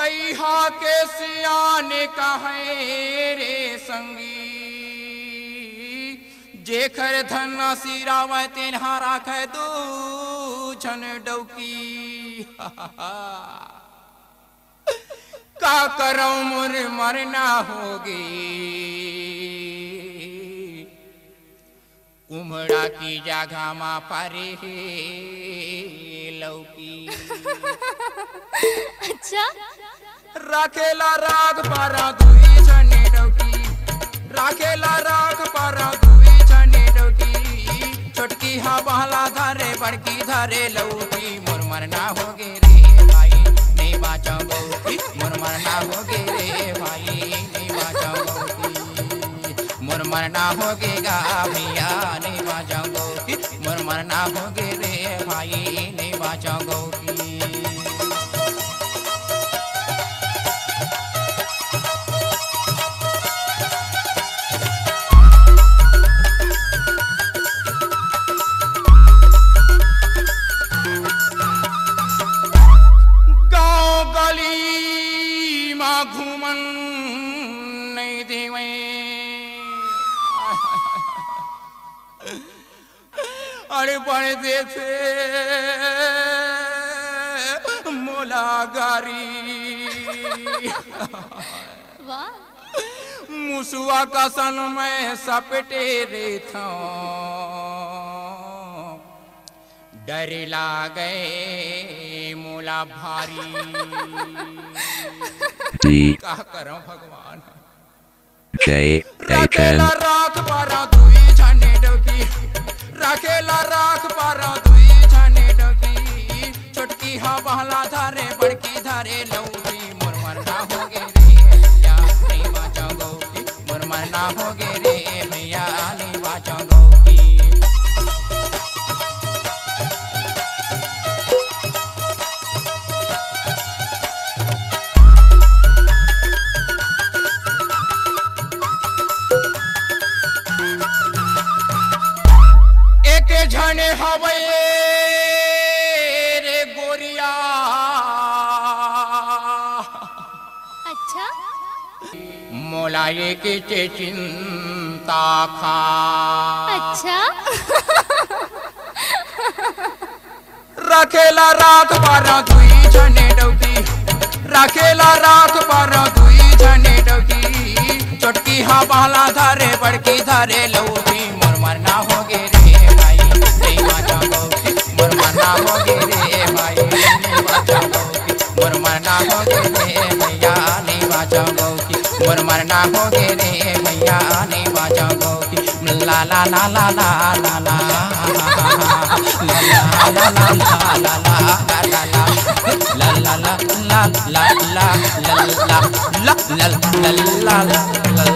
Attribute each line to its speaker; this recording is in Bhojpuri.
Speaker 1: कईहा के सियाने कहे रे संगी जेखर धन सिरावै तेन्हा राखै दू छन डौकी। का करौ मोर मरना होगी कुम्हड़ा की जगह मा परे लौकी।
Speaker 2: अच्छा
Speaker 1: राखेला राग पारा दुई छने डौकी, राखेला राग पारा दुई छने डौकी। छोटकी हा बहला धारे बड़की धारे लौकी। मोर मरना होगे रे भाई नहीं बाचा गौकी, मोर मरना होगे रे भाई नहीं बाचा गौकी। मोर मरना होगे गा भैया नहीं बाचा गौकी, मोर मरना होगे रे भाई नहीं बाचा गौकी। घूमन नहीं देवे अरे बड़े देखे मोला गारी।
Speaker 2: वाह
Speaker 1: मुसुआ का सन में सपटे रे था डर लागे मोला भारी। का करो भगवान राखेला राख पारा दुई छाने डौकी, राखेला राख पारा दुई छाने डौकी। छोटकी हा बहला धारे बड़की धारे लौकी। मोर मरना होगे रे भैया नहीं बाचा गौकी, मोर मरना होगे रे भैया नहीं बाचा गौकी। झने हवे रे गोरिया।
Speaker 2: अच्छा
Speaker 1: मोला ये के चिंता खा।
Speaker 2: अच्छा
Speaker 1: राखेला राख पारा दुई छने डौकी, राखेला राख पारा दुई छने डौकी। छोटकी हा बहला धारे बड़की धारे लौकी। मोर मरना होगे रे भाई नहीं बाचा गौकी, मोर मरना होगे रे भाई नहीं बाचा गौकी। मोर मरना होगे रे भैया नहीं बाचा गौकी, मोर मरना होगे रे भैया नहीं बाचा गौकी। ला ला ला ला ला ला ला la la la la la la la la la la la la la